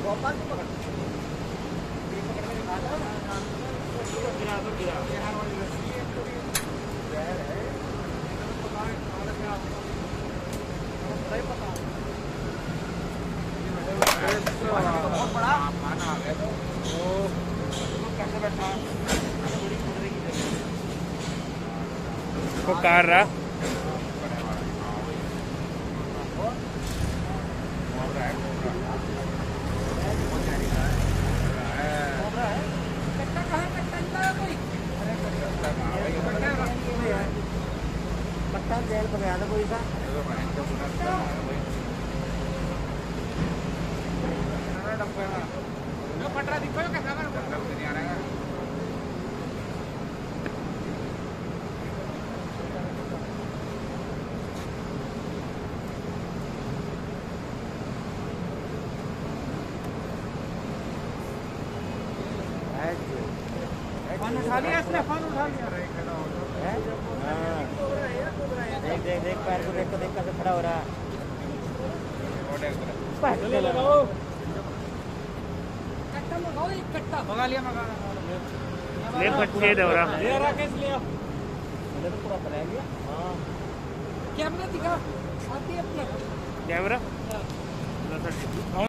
बहुत बड़ा खाना आ गया तो कैसे बैठा तो कार रहा जेल पर गया था कोई सा पटरा दिखो कैसा फोन उठा लिया इसने फोन उठा लिया देख देख देख पैर को देख कैसे खड़ा हो रहा है भगा लिया ले बच्चे दौरा ले रहा कैसे लिया तो पूरा पला लिया कैमरा दिखा आती है अपना कैमरा